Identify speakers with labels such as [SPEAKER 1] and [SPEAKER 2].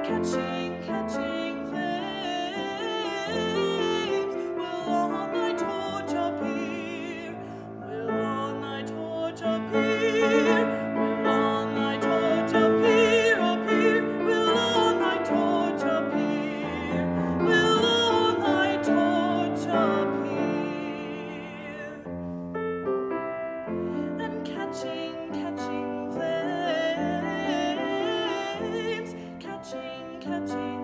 [SPEAKER 1] Catching, catching flames. Will on thy torch appear? Will on thy torch appear? Will on thy torch appear? Appear? Will on thy torch appear? Will on thy torch appear? And catching, catching flames. Catching, catching